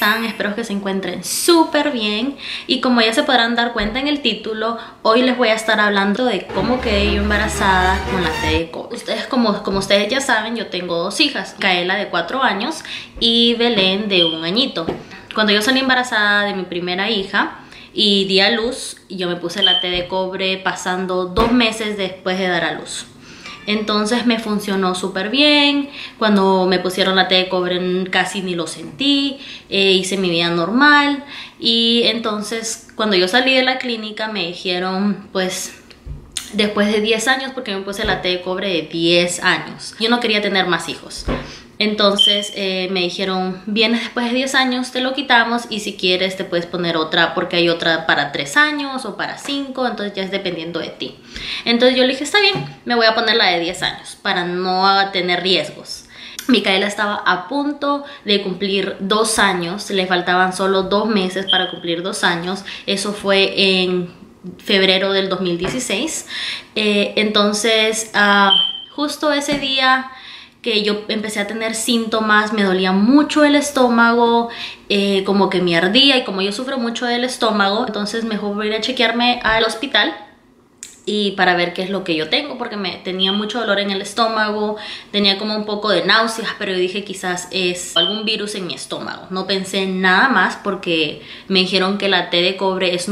están? Espero que se encuentren súper bien. Y como ya se podrán dar cuenta en el título, hoy les voy a estar hablando de cómo quedé yo embarazada con la té de cobre. Ustedes, como ustedes ya saben, yo tengo dos hijas, Kaela de 4 años y Belén de 1 añito. Cuando yo salí embarazada de mi primera hija y di a luz, yo me puse la té de cobre pasando 2 meses después de dar a luz. Entonces me funcionó súper bien. Cuando me pusieron la té de cobre casi ni lo sentí, hice mi vida normal. Y entonces cuando yo salí de la clínica me dijeron, pues después de 10 años, porque me puse la té de cobre de 10 años, yo no quería tener más hijos. Entonces me dijeron, vienes después de 10 años, te lo quitamos y si quieres te puedes poner otra, porque hay otra para 3 años o para 5, entonces ya es dependiendo de ti. Entonces yo le dije, está bien, me voy a poner la de 10 años para no tener riesgos. Micaela estaba a punto de cumplir 2 años, le faltaban solo 2 meses para cumplir 2 años. Eso fue en febrero del 2016. Entonces justo ese día que yo empecé a tener síntomas, me dolía mucho el estómago, como que me ardía, y como yo sufro mucho del estómago, entonces mejor voy a ir a chequearme al hospital y para ver qué es lo que yo tengo, porque tenía mucho dolor en el estómago, tenía como un poco de náuseas, pero yo dije quizás es algún virus en mi estómago. No pensé en nada más porque me dijeron que la té de cobre es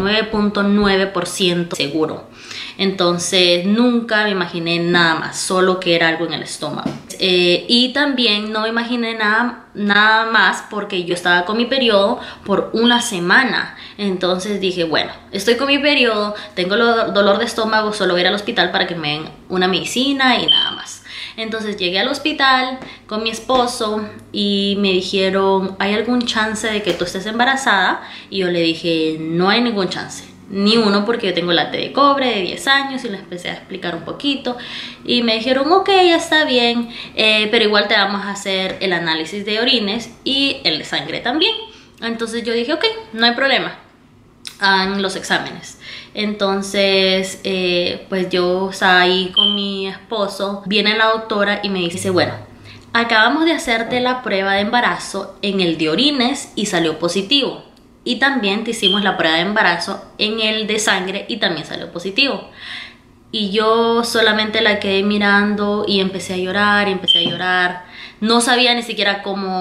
99.9% seguro. Entonces nunca me imaginé nada más, solo que era algo en el estómago. Y también no me imaginé nada más porque yo estaba con mi periodo por 1 semana. Entonces dije, bueno, estoy con mi periodo, tengo dolor de estómago, solo voy a ir al hospital para que me den una medicina y nada más. Entonces llegué al hospital con mi esposo y me dijeron, ¿hay algún chance de que tú estés embarazada? Y yo le dije, no hay ningún chance. Ni uno, porque yo tengo la té de cobre de 10 años y les empecé a explicar un poquito y me dijeron, ok, ya está bien, pero igual te vamos a hacer el análisis de orines y el de sangre también. Entonces yo dije, ok, no hay problema, hagan los exámenes. Entonces pues yo estaba ahí con mi esposo, viene la doctora y me dice, bueno, acabamos de hacerte la prueba de embarazo en el de orines y salió positivo. Y también te hicimos la prueba de embarazo en el de sangre y también salió positivo. Y yo solamente la quedé mirando y empecé a llorar y empecé a llorar. No sabía ni siquiera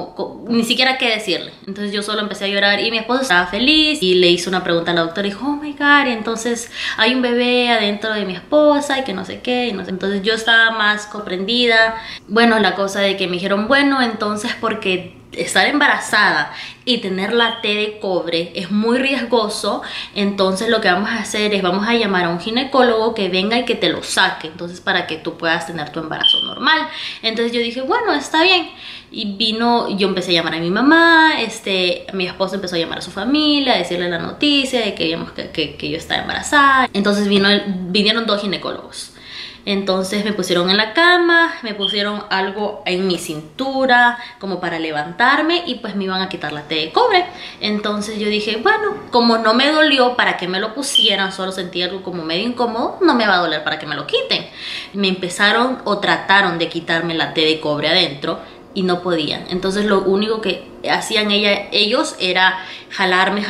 ni siquiera qué decirle. Entonces yo solo empecé a llorar y mi esposo estaba feliz y le hizo una pregunta a la doctora y dijo, oh my God, y entonces hay un bebé adentro de mi esposa y que no sé qué. Y no sé. Entonces yo estaba más comprendida. Bueno, la cosa de que me dijeron, bueno, entonces porque estar embarazada y tener la té de cobre es muy riesgoso, entonces lo que vamos a hacer es vamos a llamar a un ginecólogo que venga y que te lo saque, entonces para que tú puedas tener tu embarazo normal. Entonces yo dije, bueno, está bien. Y yo empecé a llamar a mi mamá, mi esposo empezó a llamar a su familia, a decirle la noticia de que yo estaba embarazada. Entonces vinieron 2 ginecólogos. Entonces me pusieron en la cama, me pusieron algo en mi cintura como para levantarme y pues me iban a quitar la té de cobre. Entonces yo dije, bueno, como no me dolió para que me lo pusieran, solo sentí algo como medio incómodo, no me va a doler para que me lo quiten. Me empezaron o trataron de quitarme la té de cobre adentro y no podían. Entonces lo único que hacían ellos era jalarme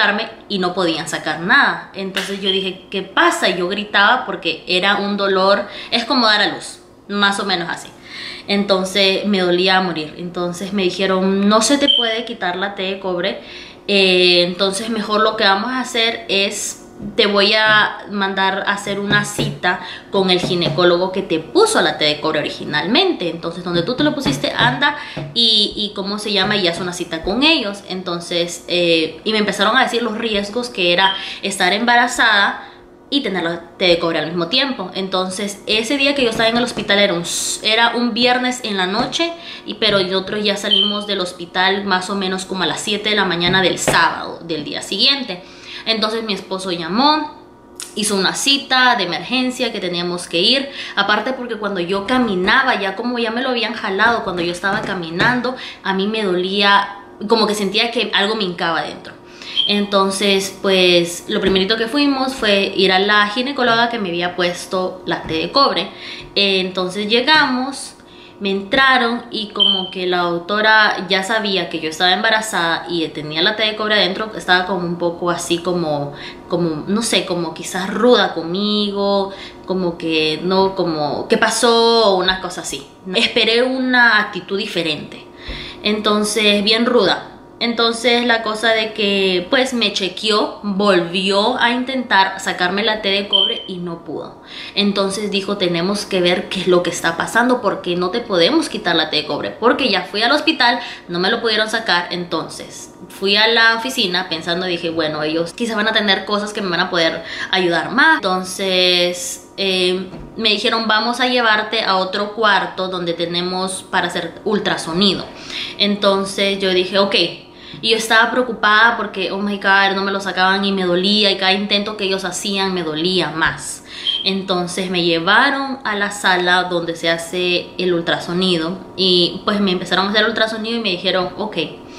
y no podían sacar nada. Entonces yo dije, ¿qué pasa? Y yo gritaba porque era un dolor, es como dar a luz, más o menos así. Entonces me dolía a morir. Entonces me dijeron, no se te puede quitar la té de cobre, entonces mejor lo que vamos a hacer es te voy a mandar a hacer una cita con el ginecólogo que te puso la té de cobre originalmente. Entonces donde tú te lo pusiste, anda y cómo se llama, y haz una cita con ellos. Entonces y me empezaron a decir los riesgos que era estar embarazada y tener la té de cobre al mismo tiempo. Entonces ese día que yo estaba en el hospital era un viernes en la noche, pero nosotros ya salimos del hospital más o menos como a las 7 de la mañana del sábado del día siguiente. Entonces mi esposo llamó, hizo una cita de emergencia que teníamos que ir. Aparte porque cuando yo caminaba, ya me lo habían jalado, cuando yo estaba caminando, a mí me dolía, como que sentía que algo me hincaba adentro. Entonces, pues lo primerito que fuimos fue ir a la ginecóloga que me había puesto la té de cobre. Entonces llegamos, me entraron y como que la doctora ya sabía que yo estaba embarazada y tenía la T de cobre adentro, estaba como un poco así como no sé, como quizás ruda conmigo, como que no, como ¿qué pasó? O una cosa así. Esperé una actitud diferente, entonces bien ruda. Entonces la cosa de que pues me chequeó, volvió a intentar sacarme la T de cobre y no pudo. Entonces dijo, tenemos que ver qué es lo que está pasando, porque no te podemos quitar la T de cobre, porque ya fui al hospital, no me lo pudieron sacar. Entonces fui a la oficina pensando, dije, bueno, ellos quizás van a tener cosas que me van a poder ayudar más. Entonces me dijeron, vamos a llevarte a otro cuarto donde tenemos para hacer ultrasonido. Entonces yo dije, ok. Y yo estaba preocupada porque, oh my God, no me lo sacaban y me dolía, y cada intento que ellos hacían me dolía más. Entonces me llevaron a la sala donde se hace el ultrasonido y pues me empezaron a hacer el ultrasonido y me dijeron, ok,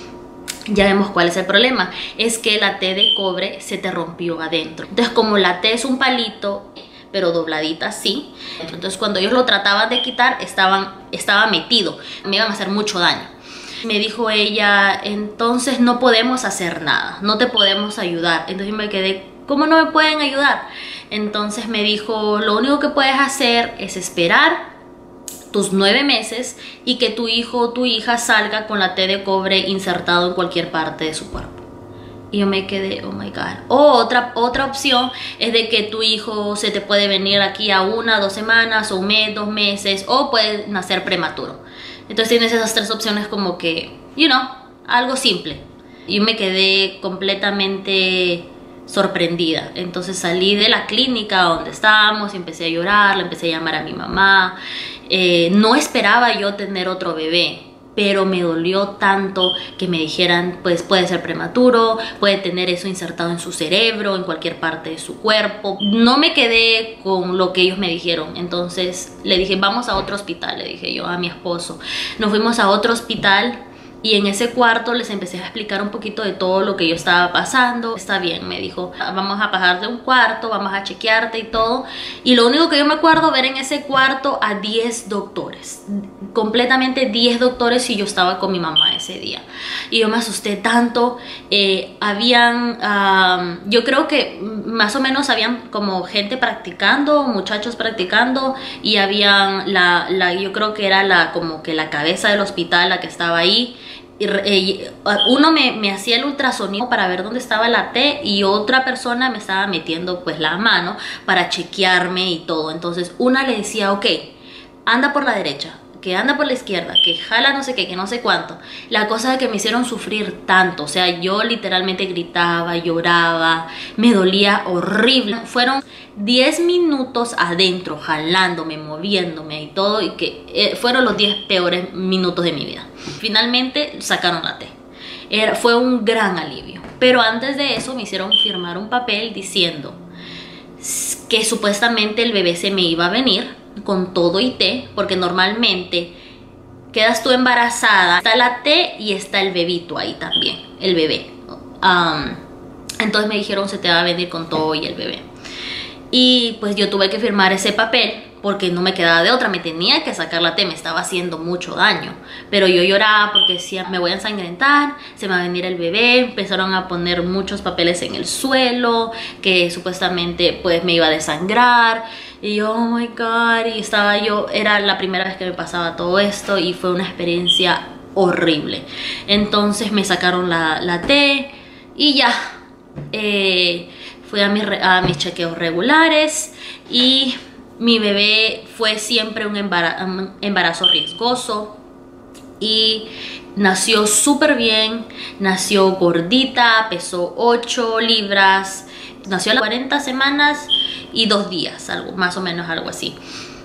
ya vemos cuál es el problema. Es que la T de cobre se te rompió adentro. Entonces como la T es un palito, pero dobladita así, entonces cuando ellos lo trataban de quitar estaba metido, me iban a hacer mucho daño. Me dijo ella, entonces no podemos hacer nada, no te podemos ayudar. Entonces me quedé, ¿cómo no me pueden ayudar? Entonces me dijo, lo único que puedes hacer es esperar tus 9 meses y que tu hijo o tu hija salga con la T de cobre insertado en cualquier parte de su cuerpo. Y yo me quedé, oh my God. O otra opción es de que tu hijo se te puede venir aquí a 1 o 2 semanas, o un mes, 2 meses, o puede nacer prematuro. Entonces tienes esas 3 opciones como que, algo simple. Y me quedé completamente sorprendida. Entonces salí de la clínica donde estábamos y empecé a llorar, le empecé a llamar a mi mamá. No esperaba yo tener otro bebé, pero me dolió tanto que me dijeran, pues puede ser prematuro, puede tener eso insertado en su cerebro, en cualquier parte de su cuerpo. No me quedé con lo que ellos me dijeron, entonces le dije, vamos a otro hospital, le dije yo a mi esposo. Nos fuimos a otro hospital y en ese cuarto les empecé a explicar un poquito de todo lo que yo estaba pasando. Está bien, me dijo, vamos a pasar de un cuarto, vamos a chequearte y todo. Y lo único que yo me acuerdo ver en ese cuarto a 10 doctores, completamente 10 doctores, y yo estaba con mi mamá ese día. Y yo me asusté tanto. Yo creo que más o menos habían como gente practicando, muchachos practicando, y habían yo creo que era como que la cabeza del hospital la que estaba ahí. Uno me hacía el ultrasonido para ver dónde estaba la T y otra persona me estaba metiendo pues la mano para chequearme y todo. Entonces una le decía, ok, anda por la derecha, que anda por la izquierda, que jala no sé qué, que no sé cuánto. La cosa es que me hicieron sufrir tanto, o sea, yo literalmente gritaba, lloraba, me dolía horrible. Fueron 10 minutos adentro, jalándome, moviéndome y todo, y que fueron los 10 peores minutos de mi vida. Finalmente sacaron la T. Fue un gran alivio. Pero antes de eso me hicieron firmar un papel diciendo que supuestamente el bebé se me iba a venir con todo y T, porque normalmente quedas tú embarazada, está la T y está el bebito ahí también, el bebé. Entonces me dijeron, se te va a venir con todo y el bebé. Y pues yo tuve que firmar ese papel porque no me quedaba de otra, me tenía que sacar la T, me estaba haciendo mucho daño. Pero yo lloraba porque decía, me voy a ensangrentar, se me va a venir el bebé. Empezaron a poner muchos papeles en el suelo, que supuestamente pues me iba a desangrar. Y yo, oh my God, era la primera vez que me pasaba todo esto y fue una experiencia horrible. Entonces me sacaron la T y ya, fui a mis chequeos regulares y mi bebé fue siempre un embarazo riesgoso y nació súper bien, nació gordita, pesó 8 libras, nació a las 40 semanas y 2 días, más o menos algo así.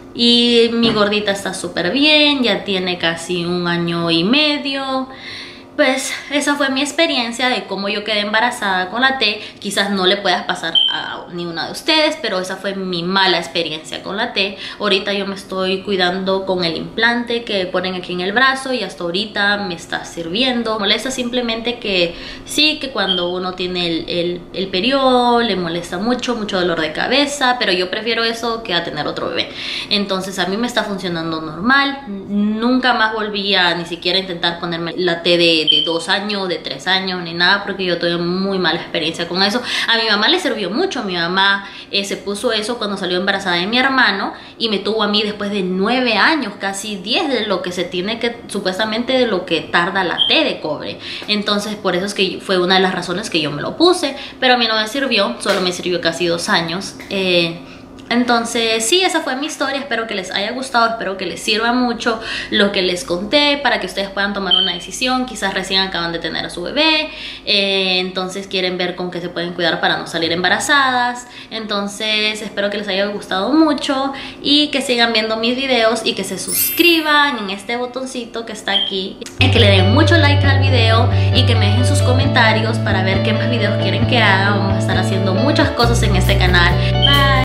Y mi gordita está súper bien, ya tiene casi 1 año y medio. Pues esa fue mi experiencia de cómo yo quedé embarazada con la T. Quizás no le pueda pasar a ninguna de ustedes, pero esa fue mi mala experiencia con la T. Ahorita yo me estoy cuidando con el implante que ponen aquí en el brazo y hasta ahorita me está sirviendo. Molesta simplemente que sí, que cuando uno tiene el periodo le molesta mucho dolor de cabeza, pero yo prefiero eso que a tener otro bebé. Entonces a mí me está funcionando normal. Nunca más volví a ni siquiera intentar ponerme la T de 2 años, de 3 años, ni nada, porque yo tuve muy mala experiencia con eso. A mi mamá le sirvió mucho. Mi mamá se puso eso cuando salió embarazada de mi hermano y me tuvo a mí después de 9 años, casi 10 de lo que se tiene que, supuestamente de lo que tarda la T de cobre. Entonces por eso es que fue una de las razones que yo me lo puse, pero a mí no me sirvió, solo me sirvió casi 2 años. Entonces sí, esa fue mi historia. Espero que les haya gustado, espero que les sirva mucho lo que les conté para que ustedes puedan tomar una decisión. Quizás recién acaban de tener a su bebé, entonces quieren ver con qué se pueden cuidar para no salir embarazadas. Entonces espero que les haya gustado mucho y que sigan viendo mis videos y que se suscriban en este botoncito que está aquí, y que le den mucho like al video y que me dejen sus comentarios para ver qué más videos quieren que haga. Vamos a estar haciendo muchas cosas en este canal. Bye.